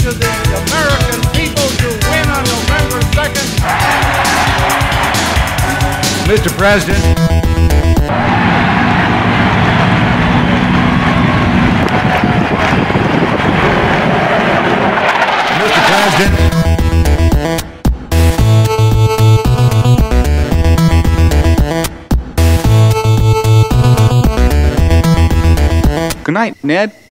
to the American people to win on November 2nd. Mr. President. Mr. President. Good night, Ned.